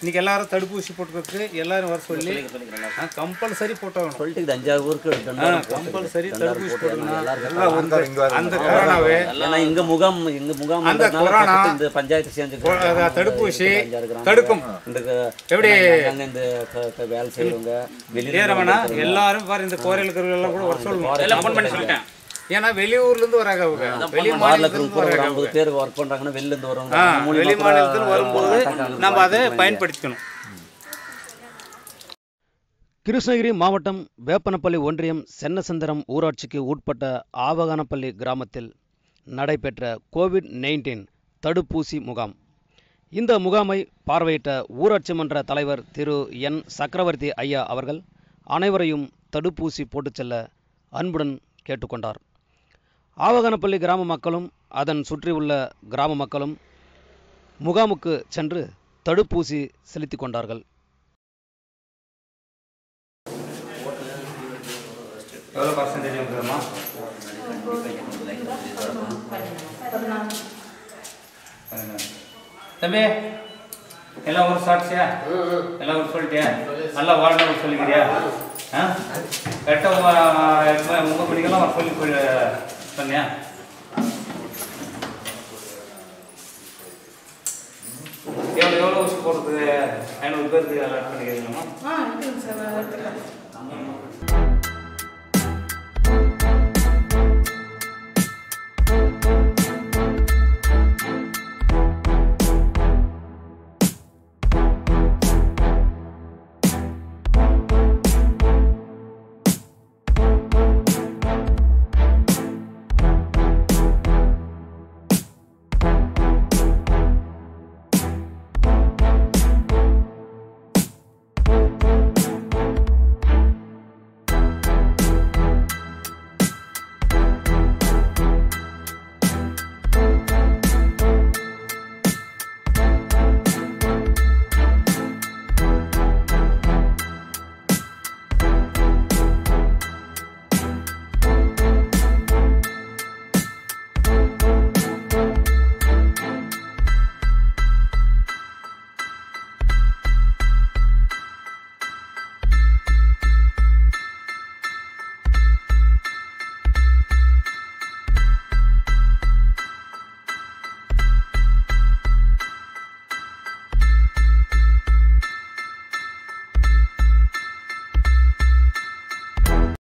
இன்னைக்கு எல்லாரும் தடுப்பூசி போட்டுருக்கு எல்லாரும் வர சொல்லி கம்பல்சரி போட்டோம் சொல்லிட்டு 5-6 ஊருக்கு கம்பல்சரி தடுப்பூசி போட்டுக்கணும் அந்த கொரோனாவே இங்க முகாம் அந்த கொரோனா இந்த பஞ்சாயத்து சேர்ந்து தடுப்பூசி தடுக்கும் எப்படி இந்த வேலை செய்யறவங்க வெளியேறவனா எல்லாரும் பாரு இந்த கோரையில் இருக்கிறவங்க கூட வர சொல்லணும் எல்லாம் ஃபோன் பண்ணி சொல்லிட்டேன் ஏன்னா வெளியூர்ல இருந்து வராங்க அவங்க வெளி மாநிலத்துல 50 பேர் வர்க் பண்றாங்கன்னா வெளில இருந்து வரவங்க வெளி மாநிலத்துல வரும்போது நம்ம அதை பயன்படுத்திக்கணும். கிருஷ்ணகிரி மாவட்டம் வேப்பனப்பள்ளி ஒன்றியம் சென்னசந்திரம் ஊராட்சிக்கு உட்பட்ட ஆவகானப்பள்ளி கிராமத்தில் நடைபெற்ற கோவிட்-19 தடுப்பூசி முகாம். இந்த முகாமை பார்வையிட்ட ஊராட்சி மன்ற தலைவர் திரு என் சக்கரவர்த்தி ஐயா அவர்கள் அனைவரையும் தடுப்பூசி போட்டுச் செல்ல அன்புடன் கேட்டுக்கொண்டார். ஆவகானப்பள்ளி கிராம மக்களும் அதன் சுற்றியுள்ள கிராம மக்களும் முகாமுக்கு சென்று தடுப்பூசி செலுத்திக் கொண்டார்கள். எவ்வளோ பர்சன்டேஜ் இருக்குதுமா? தம்பி எல்லாம் ஒரு சாட்சியா எல்லாம் ஒரு சொல்லிட்டியா நல்லா வாழ்ந்து சொல்லிக்கிறியா கரெக்டாக உங்கள் படிக்கலாம் சொல்லி சொன்னியா? எவ்வளோ ஊசி போடுறதுக்கு 500 பேருக்கு அலாட் பண்ணிக்கிறீங்களாம்மா?